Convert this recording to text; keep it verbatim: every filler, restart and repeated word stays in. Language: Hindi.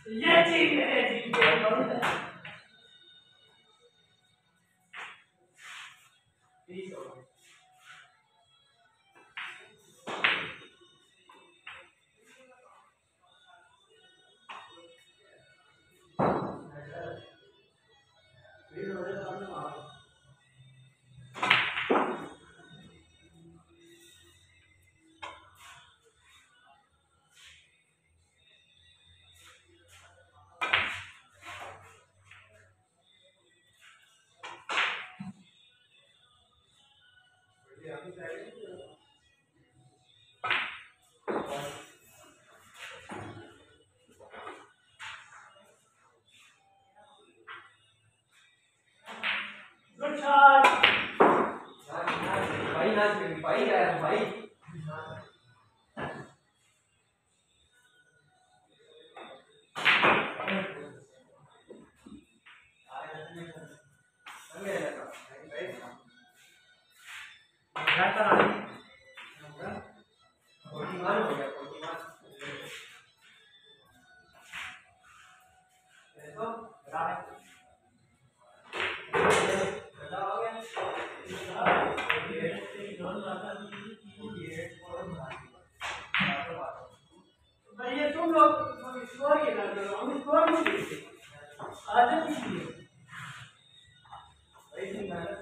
ये ठीक है ठीक है बहुत है ठीक हो गुड शॉट भाई ना भाई यार भाई भैया तुम लोग स्कोर के कर दो हम स्कोर नहीं देखते आदत इसलिए